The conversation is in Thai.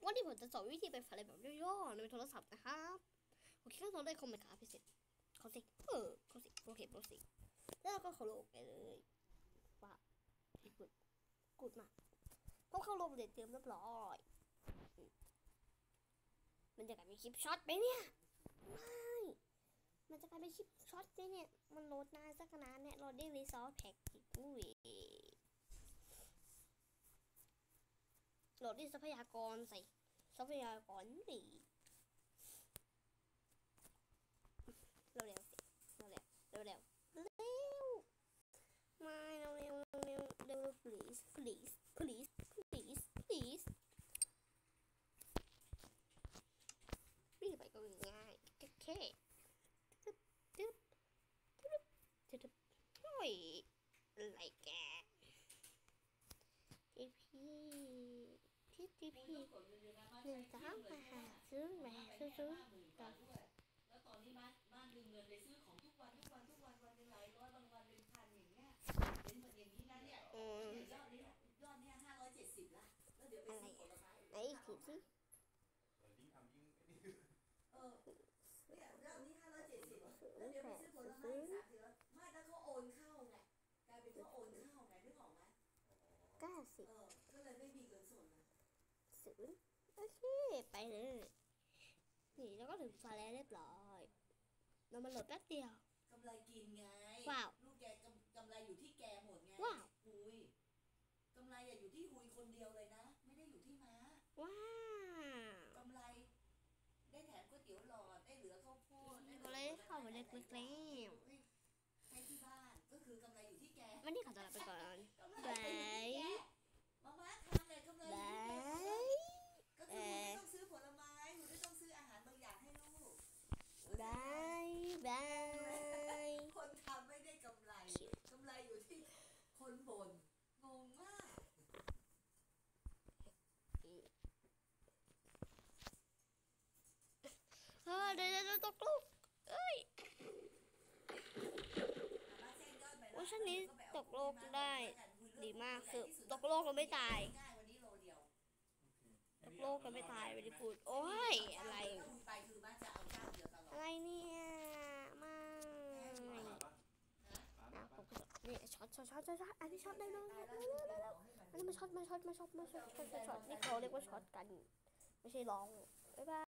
วันนี้ผมจะสอนวิธีไปฝันอะไรแบบย่อๆในโทรศัพท์นะครับโอเคขั้นตอนแรกคอมเมนต์ครับพิเศษเขาสิเขาสิโอเคโปรสิแล้วเราก็เข้าโลกไปเลยว้าวกูดมากพอเข้าโลกเด็ดเตรียมเรียบร้อยมันจะกลายเป็นคลิปช็อตไปเนี่ยไม่มันจะกลายเป็นคลิปช็อตเนี่ยมันโหลดนานสักนานเนี่ยโหลดได้รีซอสแพ็กอีกอุ้ยโหลดได้ทรัพยากรใส่ทรัพยากรดีเร็วสิเร็วไม่เร็ว please วิ่งไปก็ง่ายแค่ตึ๊บโอ้ยอะไรแกทีพี1 2 มาหาซื้อมาซื้อต่อแล้วตอนนี้บ้านดึงเงินไปซื้อของทุกวันวันเป็นหลายร้อยบางวันเป็นพันอย่างเงี้ยเป็นเหมือนอย่างนี้นะเนี่ยยอดนี้570ละแล้วเดี๋ยวไปซื้อผลไม้ไหนผิดสิเนี่ยยอดนี้570แล้วเดี๋ยวไปซื้อผลไม้30ไม่แล้วเขาโอนเข้าไงกลายเป็นเขาโอนเข้าไงนึกออกไหม 90 ก็เลยไม่มีเงินสดนะ 0โอเคไปเลยนี่แล้วก็ถึงฟาแล้วเรียบร้อยเรามาโหลดแป๊บเดียวกำไรกินไงว้าวลูกแกกำไรอยู่ที่แกหมดไงว้าวหุยกำไรอยู่ที่หุยคนเดียวเลยนะไม่ได้อยู่ที่ม้าว้าวกำไรได้แถมก๋วยเตี๋ยวหลอดได้เหลือข้าวโพดอะไรเข้ามาเล็กๆให้ที่บ้านก็คือกำไรอยู่ที่แกวันนี้ขอตัวลาไปก่อนบายมาทานเลยกำไรก็คือไม่ต้องซื้อผลไม้ไม่ต้องซื้ออาหารบางอย่างให้ลูกบายคนทำไม่ได้กำไรอยู่ที่คนบ่นงงมากเดี๋ยวตกลูกเอ้ยว่าชั้นนี้ตกโลกได้ดีมากคือตกโลกเราไม่ตายตกโลกเราไม่ตายไม่ได้พูดโอ้ยอะไรเนี่ยมานี่ช็อตอันนี้ช็อตได้เลยอันนี้มาช็อตนี่เขาเรียกว่าช็อตกันไม่ใช่ร้องบ๊ายบาย